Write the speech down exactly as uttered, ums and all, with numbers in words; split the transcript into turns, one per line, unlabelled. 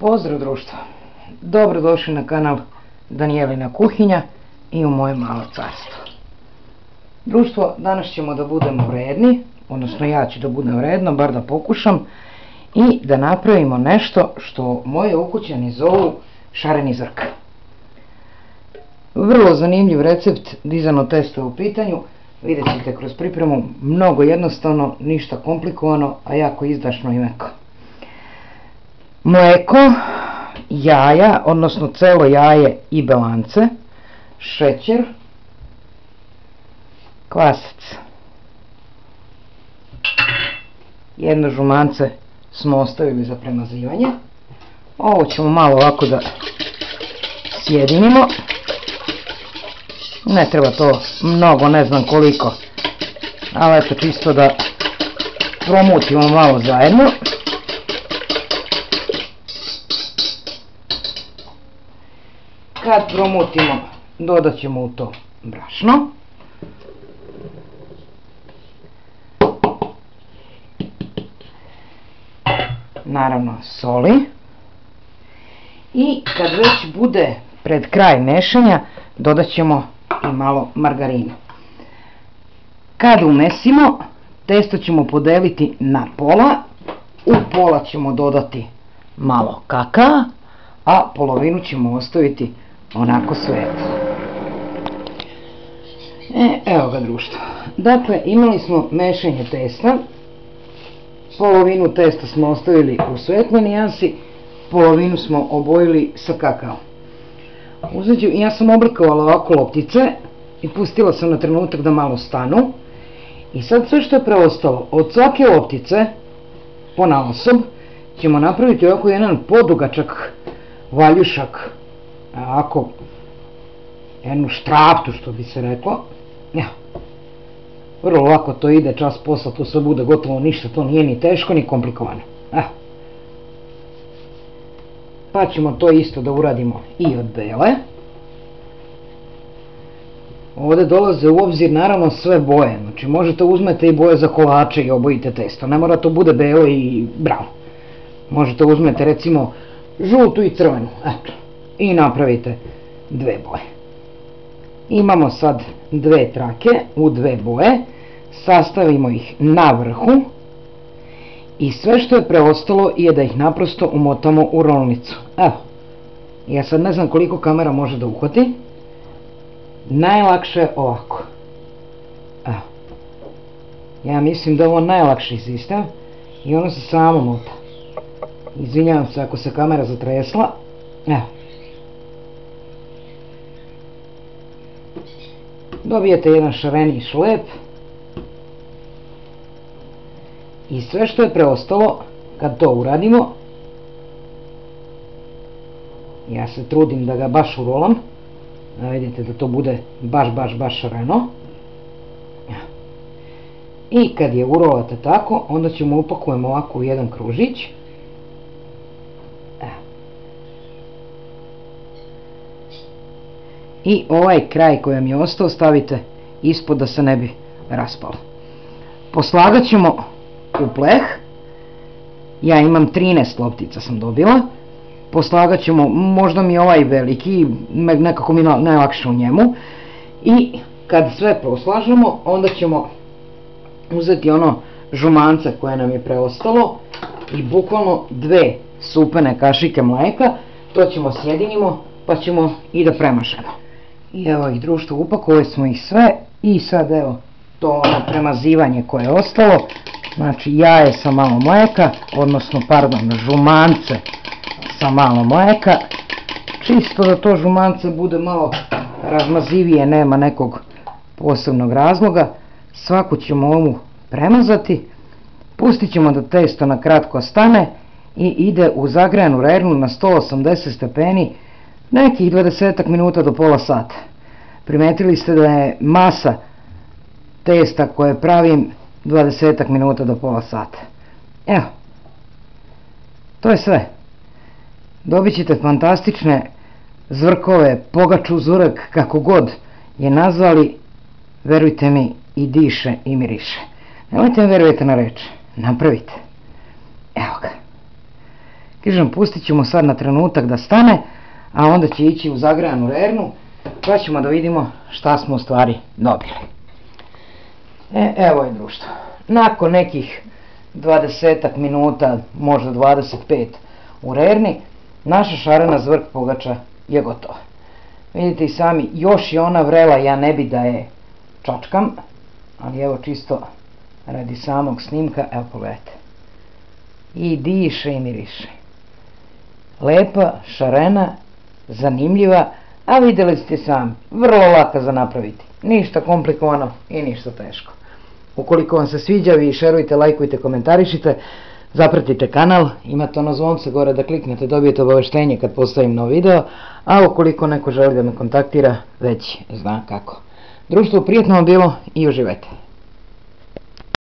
Pozdrav društvo, dobrodošli na kanal Danijelina kuhinja i u moje malo carstvo. Društvo, danas ćemo da budemo vredni, odnosno ja ću da budem vredno, bar da pokušam, i da napravimo nešto što moje ukućani zovu šareni zrk. Vrlo zanimljiv recept, dizano testo u pitanju, vidjet ćete kroz pripremu, mnogo jednostavno, ništa komplikovano, a jako izdašno i meko. Mleko, jaja, odnosno celo jaje i belance, šećer, kvasac. Jedno žumance smo ostavili za premazivanje. Ovo ćemo malo ovako da sjedinimo. Ne treba to mnogo, ne znam koliko, ali eto čisto da promutimo malo zajedno. Kad promutimo, dodat ćemo u to brašno. Naravno soli. I kad već bude pred kraj mešanja, dodat ćemo i malo margarina. Kad umesimo, testo ćemo podeliti na pola. U pola ćemo dodati malo kakaa, a polovinu ćemo ostaviti onako svetlo. E, evo ga društvo. Dakle, imali smo mešanje testa. Polovinu testa smo ostavili u svetloj nijansi, polovinu smo obojili sa kakaom. Uzet, ja sam oblikovala ovako loptice i pustila sam na trenutak da malo stanu. I sad sve što je preostalo od svake loptice ponaosob ćemo napraviti ovako jedan podugačak valjušak, ovako jednu štraptu što bi se reklo. Ja. Vrlo lako to ide, čas posla, to sve bude gotovo, ništa, to nije ni teško ni komplikovano. Evo. Pa ćemo to isto da uradimo i od bele. Ovdje dolaze u obzir naravno sve boje, znači možete uzmete i boje za kolače i obojite testo, ne mora to bude belo i bravo. Možete uzmete recimo žutu i crvenu, eto, i napravite dve boje. Imamo sad dve trake u dve boje, sastavimo ih na vrhu i sve što je preostalo je da ih naprosto umotamo u rolnicu. Evo, ja sad ne znam koliko kamera može da uhvati, najlakše je ovako. Evo, ja mislim da je ovo najlakši sistem i ono se samo mota. Izvinjavam se ako se kamera zatresla. Evo. Dobijete jedan šareni šlep. I sve što je preostalo, kad to uradimo, ja se trudim da ga baš urolam, da vidite da to bude baš, baš, baš šareno. I kad je urolate tako, onda ćemo upakujemo ovako u jedan kružić. I ovaj kraj koji vam je ostao stavite ispod da se ne bi raspalo. Poslagat ćemo u pleh. Ja imam trinaest loptica sam dobila. Poslagat ćemo, možda mi je ovaj veliki, nekako mi je najlakše u njemu. I kad sve poslažemo, onda ćemo uzeti ono žumance koje nam je preostalo i bukvalno dve supene kašike mleka. To ćemo sjedinimo pa ćemo i da premažemo. I evo ih društvo, upakovali smo ih sve i sad evo to ono premazivanje koje je ostalo, znači jaje sa malo mleka, odnosno pardon žumance sa malo mleka, čisto da to žumance bude malo razmazivije, nema nekog posebnog razloga. Svaku ćemo ovu premazati, pustit ćemo da testo na kratko stane i ide u zagrejanu rernu na sto osamdeset stepeni nekih dvadesetak minuta do pola sata. Primetili ste da je masa testa koje pravim dvadesetak minuta do pola sata. Evo, to je sve. Dobit ćete fantastične zvrkove, pogaču zurek, kako god je nazvali, verujte mi, i diše i miriše. Nemojte mi verujete na reč, napravite. Evo ga. Kažem, pustit ćemo sad na trenutak da stane, a onda će ići u zagrejanu rernu, pa ćemo da vidimo šta smo u stvari dobili. E, evo je društvo. Nakon nekih dvadesetak minuta, možda dvadeset pet u rerni, naša šarena zvrk pogača je gotova. Vidite i sami, još je ona vrela, ja ne bi da je čačkam, ali evo čisto radi samog snimka, evo pogledajte. I diše i miriše. Lepa, šarena, zanimljiva, a vidjeli ste sami, vrlo laka za napraviti. Ništa komplikovano i ništa teško. Ukoliko vam se sviđa, vi šerujte, lajkujte, komentarišite, zapratite kanal, imate ono zvonce gore da kliknete, dobijete obaveštenje kad postavim nov video, a ukoliko neko želi da me kontaktira, već zna kako. Društvo, prijetno vam bilo i uživajte.